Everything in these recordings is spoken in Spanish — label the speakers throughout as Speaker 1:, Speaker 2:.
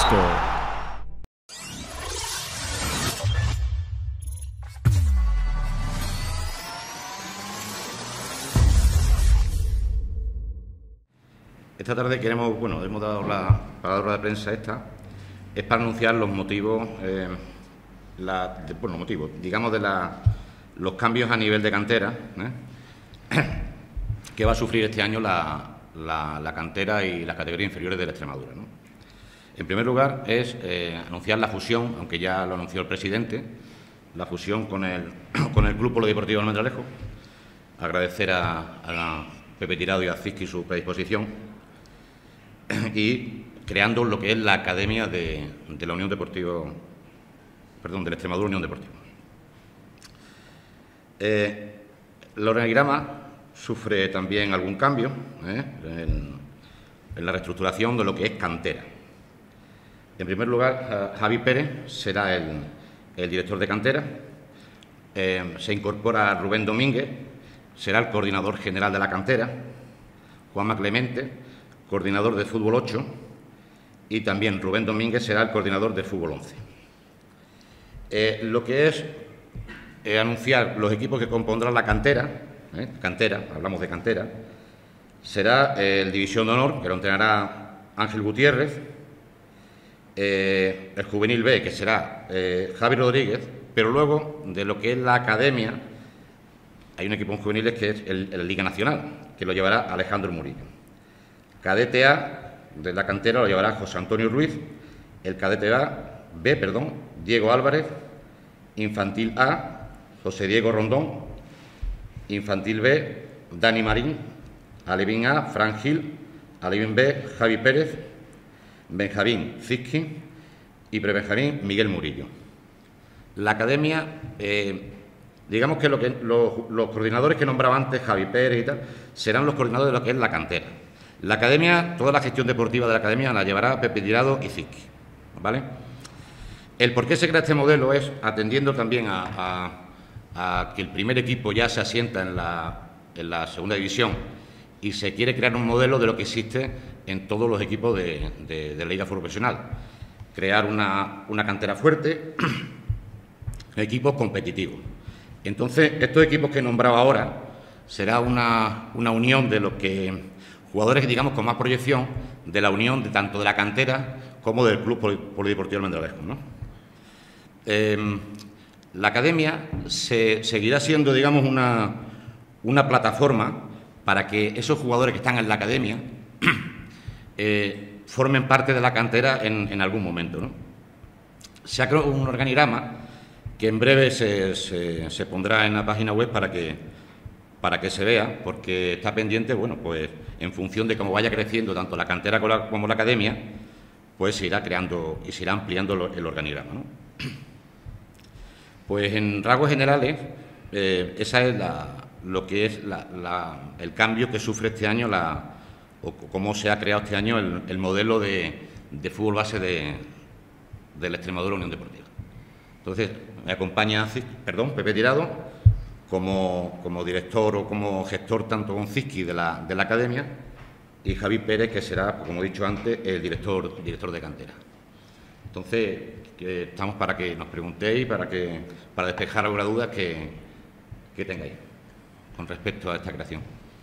Speaker 1: baloncesto.
Speaker 2: Esta tarde queremos, bueno, hemos dado la rueda de prensa esta, es para anunciar los motivos, digamos, de los cambios a nivel de cantera, que va a sufrir este año la cantera y las categorías inferiores de la Extremadura, ¿no? En primer lugar, es anunciar la fusión, aunque ya lo anunció el presidente, la fusión con el Club Polideportivo Almendralejo. Agradecer a Pepe Tirado y a Cizqui su predisposición, y creando lo que es la Academia de la Unión Deportiva, perdón, de la Extremadura Unión Deportiva. El organigrama sufre también algún cambio en la reestructuración de lo que es cantera. En primer lugar, Javi Pérez será el director de cantera. Se incorpora Rubén Domínguez, será el coordinador general de la cantera. Juanma Clemente, coordinador de fútbol 8, y también Rubén Domínguez será el coordinador de fútbol 11. Lo que es anunciar los equipos que compondrán la cantera, hablamos de cantera, será el División de Honor, que lo entrenará Ángel Gutiérrez, el Juvenil B, que será Javi Rodríguez, pero luego de lo que es la academia, hay un equipo en juveniles que es el Liga Nacional, que lo llevará Alejandro Murillo. Cadete A de la cantera lo llevará José Antonio Ruiz, el cadete B, Diego Álvarez, Infantil A, José Diego Rondón, Infantil B, Dani Marín, Alevín A, Fran Gil, Alevín B, Javi Pérez, Benjamín Cizqui y Prebenjamín Miguel Murillo. La academia, digamos que los coordinadores que nombraba antes, Javi Pérez y tal, serán los coordinadores de lo que es la cantera. La academia, toda la gestión deportiva de la academia la llevará Pepe Tirado y Cizqui, ¿vale? El por qué se crea este modelo es atendiendo también a que el primer equipo ya se asienta en la segunda división y se quiere crear un modelo de lo que existe en todos los equipos de la Liga Profesional. Crear una cantera fuerte, equipos competitivos. Entonces, estos equipos que he nombrado ahora será una unión de los que jugadores, digamos, con más proyección de la unión de tanto de la cantera como del Club Polideportivo Almendralejo, ¿no? La academia seguirá siendo, digamos, una plataforma para que esos jugadores que están en la academia formen parte de la cantera en algún momento, ¿no? Se ha creado un organigrama que en breve se pondrá en la página web para que se vea, porque está pendiente, bueno, pues en función de cómo vaya creciendo tanto la cantera como la academia, pues se irá creando y se irá ampliando el organigrama, ¿no? Pues en rasgos generales, esa es lo que es el cambio que sufre este año, o cómo se ha creado este año el modelo de fútbol base de la Extremadura Unión Deportiva. Entonces, me acompaña Pepe Tirado, como director o como gestor tanto con Cizqui de la academia, y Javi Pérez, que será, como he dicho antes, el director de cantera. Entonces, estamos para que nos preguntéis, para despejar alguna duda que tengáis con respecto a esta creación.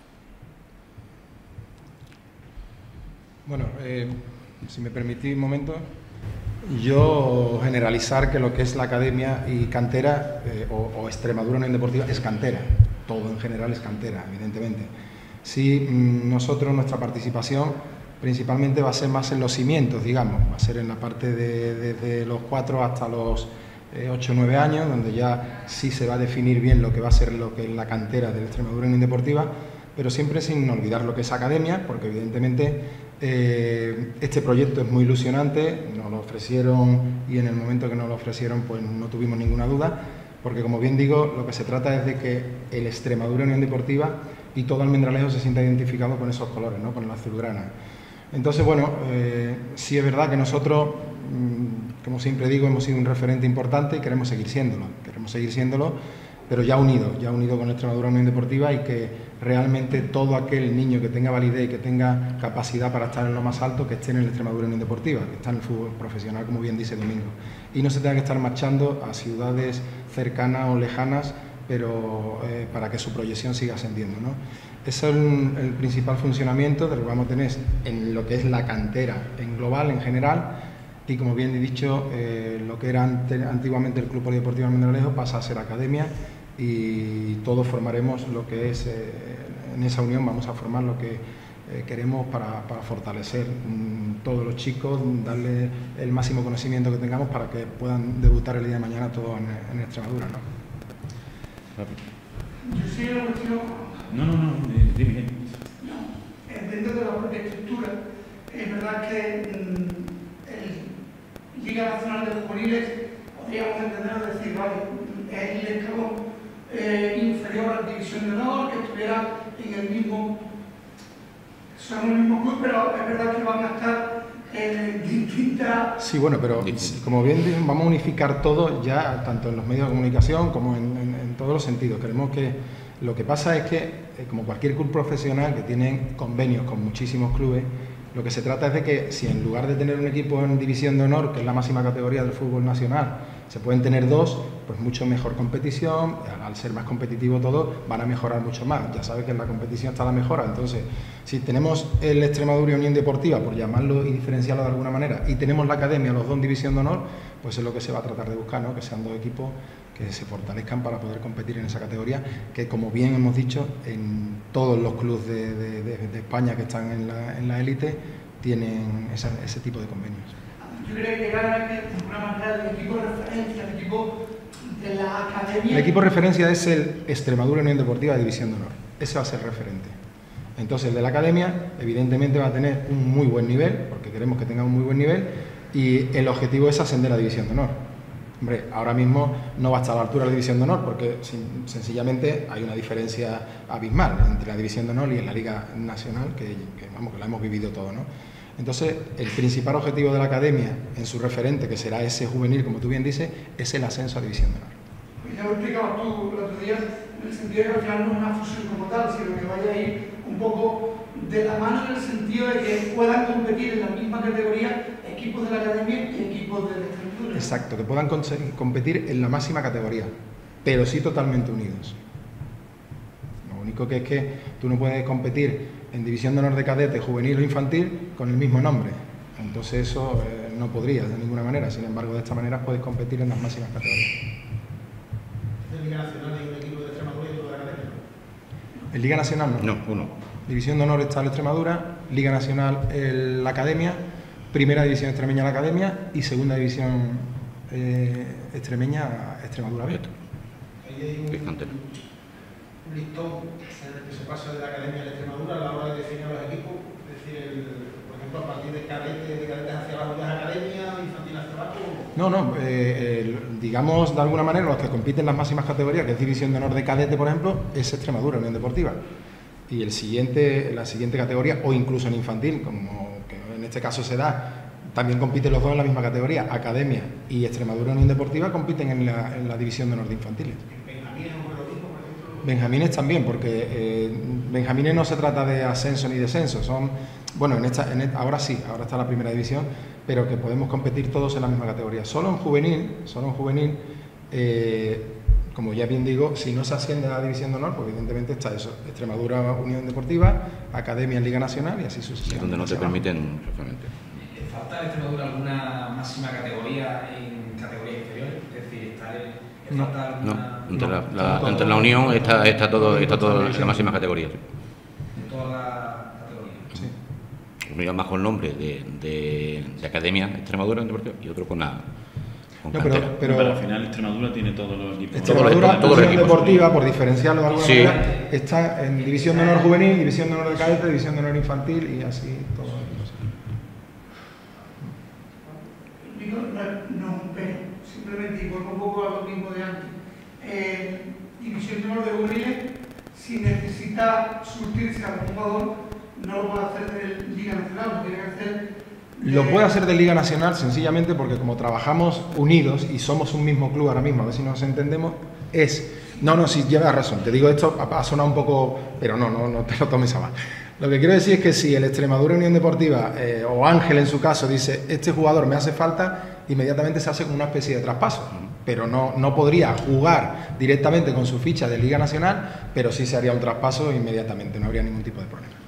Speaker 3: Bueno, si me permitís un momento, yo generalizar que lo que es la academia y cantera o Extremadura Unión Deportiva es cantera, todo en general es cantera, evidentemente. Sí, nosotros, nuestra participación principalmente va a ser más en los cimientos, digamos, va a ser en la parte desde los 4 hasta los 8 o 9 años, donde ya sí se va a definir bien lo que va a ser lo que es la cantera de la Extremadura Unión Deportiva, pero siempre sin olvidar lo que es academia, porque evidentemente este proyecto es muy ilusionante, nos lo ofrecieron y en el momento que nos lo ofrecieron pues no tuvimos ninguna duda, porque como bien digo, lo que se trata es de que el Extremadura Unión Deportiva y todo Almendralejo se sienta identificado con esos colores, ¿no? Con el azulgrana. Entonces, bueno, sí es verdad que nosotros, como siempre digo, hemos sido un referente importante y queremos seguir siéndolo, pero ya unido con Extremadura Unión Deportiva, y que realmente todo aquel niño que tenga validez y que tenga capacidad para estar en lo más alto, que esté en el Extremadura Unión Deportiva, que está en el fútbol profesional, como bien dice Domingo, y no se tenga que estar marchando a ciudades cercanas o lejanas, pero para que su proyección siga ascendiendo, ¿no? Ese es el principal funcionamiento de lo que vamos a tener en lo que es la cantera en global, en general, y como bien he dicho, lo que era antiguamente el Club Polideportivo Almendralejo pasa a ser academia, y todos formaremos lo que es, en esa unión vamos a formar lo que queremos para fortalecer todos los chicos, darle el máximo conocimiento que tengamos para que puedan debutar el día de mañana todos en Extremadura, ¿no?
Speaker 1: Yo sí la cuestión.
Speaker 2: Dime.
Speaker 1: Dentro de la propia estructura, es verdad que el Liga Nacional de Juveniles podríamos entender decir, vale, es el escalón inferior a la División de Honor, que estuviera en el mismo, son el mismo club, pero es verdad que van a estar distintas.
Speaker 3: Sí, bueno, pero como bien vamos a unificar todo ya, tanto en los medios de comunicación como en todos los sentidos. Queremos que lo que pasa es que, como cualquier club profesional que tiene convenios con muchísimos clubes, lo que se trata es de que si en lugar de tener un equipo en División de Honor, que es la máxima categoría del fútbol nacional, se pueden tener dos, pues mucho mejor competición, al ser más competitivo todo, van a mejorar mucho más. Ya sabes que en la competición está la mejora, entonces si tenemos el Extremadura Unión Deportiva, por llamarlo y diferenciarlo de alguna manera, y tenemos la academia, los dos en División de Honor, pues es lo que se va a tratar de buscar, ¿no? Que sean dos equipos que se fortalezcan para poder competir en esa categoría, que como bien hemos dicho, en todos los clubes de España que están en la élite tienen ese tipo de convenios.
Speaker 1: Yo creo que llegar a que de alguna manera el equipo de referencia, el equipo de la academia.
Speaker 3: El equipo de referencia es el Extremadura Unión Deportiva de División de Honor. Ese va a ser referente. Entonces el de la academia evidentemente va a tener un muy buen nivel, porque queremos que tenga un muy buen nivel, y el objetivo es ascender a División de Honor. Hombre, ahora mismo no va a estar a la altura de la División de Honor, porque sencillamente hay una diferencia abismal entre la División de Honor y en la Liga Nacional, que la hemos vivido todo, ¿no? Entonces, el principal objetivo de la academia en su referente, que será ese juvenil, como tú bien dices, es el ascenso a División de Honor.
Speaker 1: Pues ya lo explicabas tú el otro día, en el sentido de que al final no es una fusión como tal, sino que vaya a ir un poco de la mano en el sentido de que puedan competir en la misma categoría equipos de la academia y equipos de la Extremadura.
Speaker 3: Exacto, que puedan competir en la máxima categoría, pero sí totalmente unidos. Lo único que es que tú no puedes competir en División de Honor de cadete, juvenil o infantil con el mismo nombre. Entonces eso no podrías de ninguna manera. Sin embargo, de esta manera puedes competir en las máximas categorías.
Speaker 4: ¿En Liga Nacional hay un equipo de Extremadura y otro de la academia?
Speaker 3: En Liga Nacional no.
Speaker 2: No, uno.
Speaker 3: División de Honor está la Extremadura, Liga Nacional la academia, Primera División extremeña la academia y Segunda División extremeña Extremadura B.
Speaker 4: Ahí hay un listón que se pasa de la academia a la Extremadura a la hora de definir los equipos, es decir, por ejemplo, a partir de cadetes hacia abajo ya es academia, infantil hacia abajo.
Speaker 3: No, digamos de alguna manera los que compiten en las máximas categorías, que es División de Honor de cadete, por ejemplo, es Extremadura, Unión Deportiva. Y la siguiente categoría, o incluso en infantil, como que en este caso se da, también compiten los dos en la misma categoría, academia y Extremadura Unión Deportiva compiten en la División de Honor de infantiles. Benjamines también, porque Benjamines no se trata de ascenso ni descenso, son, bueno, ahora sí, ahora está la primera división, pero que podemos competir todos en la misma categoría. Solo en juvenil, como ya bien digo, si no se asciende a la División de Honor, pues evidentemente está eso, Extremadura Unión Deportiva, Academia en Liga Nacional y así sucesivamente.
Speaker 2: Es donde no te permiten realmente.
Speaker 5: ¿Falta en Extremadura alguna máxima categoría en categorías inferiores? Es decir,
Speaker 2: entre la Unión está todo en la máxima categoría.
Speaker 5: En todas las categorías.
Speaker 3: Sí.
Speaker 2: Uno llama bajo el nombre de Academia Extremadura Deportiva y otro con cantera.
Speaker 6: Pero al final Extremadura tiene todos los equipos.
Speaker 3: Extremadura,
Speaker 2: todos los
Speaker 3: Unión
Speaker 2: equipos.
Speaker 3: Deportiva, por diferenciarlo de alguna
Speaker 2: Sí.
Speaker 3: manera, está en División de Honor Juvenil, División de Honor de cadete, División de Honor Infantil y así todos los equipos.
Speaker 1: Digo, no es un pero, simplemente, y vuelvo un poco a lo mismo de antes. División de Honor de Juveniles, si necesita surtirse a un jugador, no lo puede hacer de Liga Nacional, lo tiene que hacer.
Speaker 3: Lo puede hacer de Liga Nacional sencillamente porque como trabajamos unidos y somos un mismo club ahora mismo, a ver si nos entendemos, es No, sí, llevas razón. Te digo, esto ha sonado un poco, pero no te lo tomes a mal. Lo que quiero decir es que si el Extremadura Unión Deportiva, o Ángel en su caso, dice, este jugador me hace falta, inmediatamente se hace como una especie de traspaso. Pero no podría jugar directamente con su ficha de Liga Nacional, pero sí se haría un traspaso inmediatamente, no habría ningún tipo de problema.